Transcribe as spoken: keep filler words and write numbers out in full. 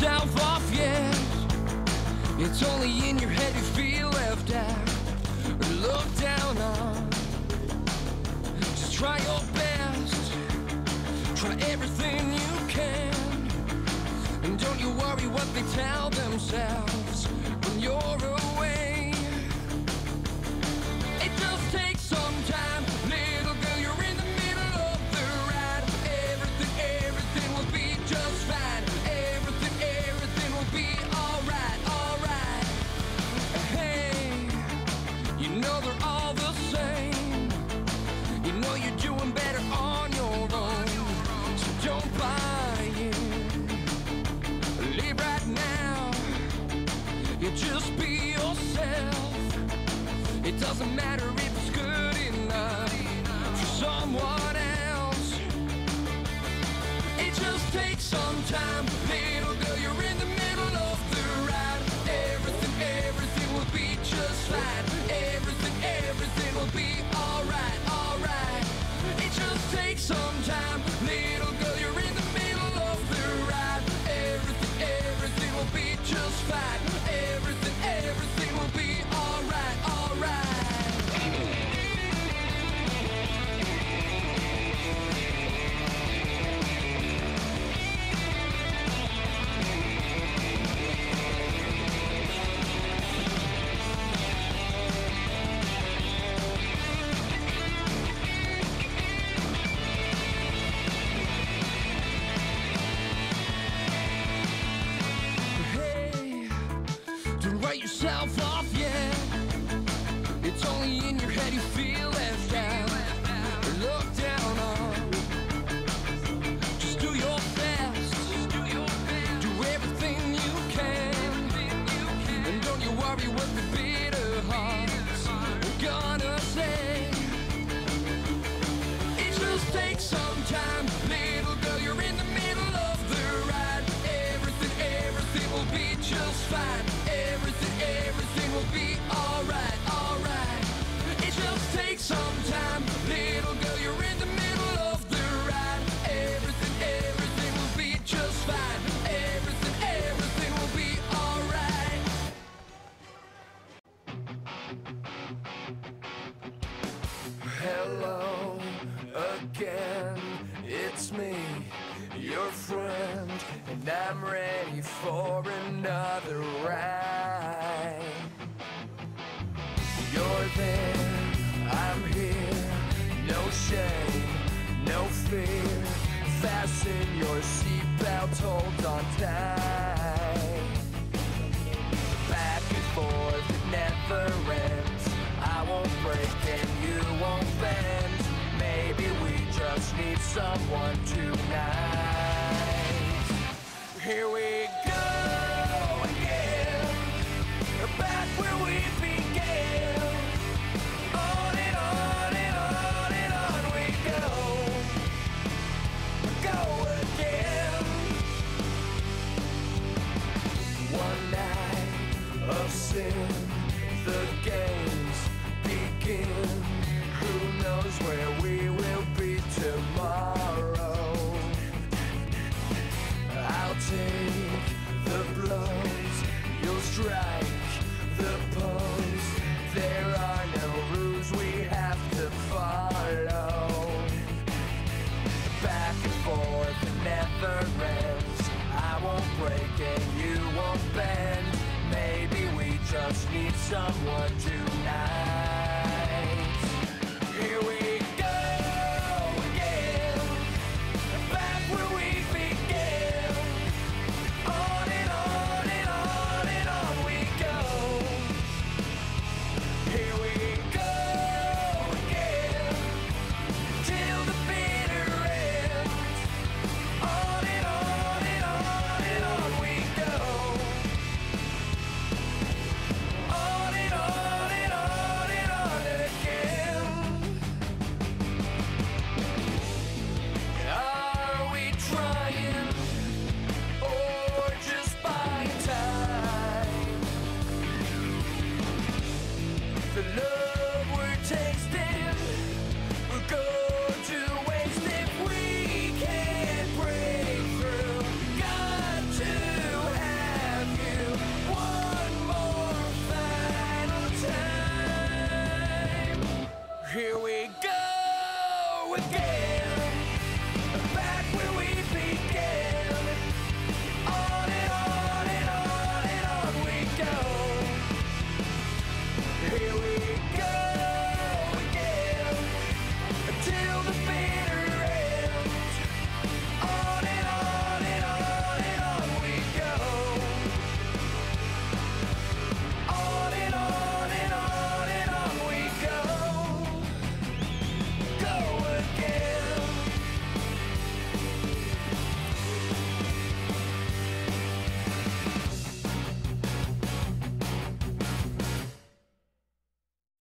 yourself off yet. It's only in your head you feel left out or looked down on. Just try your best, try everything you can, and don't you worry what they tell themselves when you're away. It just takes some time, little girl, you're in the middle of the ride. Everything, everything will be just fine. Everything, everything will be alright, alright. Hey, you know they're all the same. You know you're doing better on your own, so don't buy in. Live right now, you just be yourself. It doesn't matter if it's good enough for someone else. It just takes some time, little girl, you're in the middle of the ride. Everything, everything will be just fine. Everything, everything will be alright, alright. It just takes some time, little girl, you're in the middle of the ride. Everything, everything will be just fine. Everything, everything will be alright, alright. Hey, don't write yourself off yet. It's only in your head you feel left out or looked down on. Just do your best, do everything you can, and don't you worry what the bitter hearts are gonna say. It just takes some time, little girl, you're in the middle of the ride. Everything, everything will be just fine. Everything, everything will be alright, alright. It just takes some time, little girl, you're in the middle of the ride. Everything, everything will be just fine. Everything, everything will be alright. Hello again, it's me, your friend, and I'm ready for another ride. You're there, I'm here, no shame, no fear. Fasten your seatbelt, hold on tight. Back and forth, it never ends. I won't break and you won't bend. Maybe we just need someone tonight. Here we go again, back where we began. On and on and on and on we go, go again. One night of sin, the games begin. Who knows where we will be tomorrow? I'll take the blows, you'll strike the pose. There are no rules we have to follow. Back and forth, it never ends. I won't break and you won't bend. Maybe we just need someone tonight.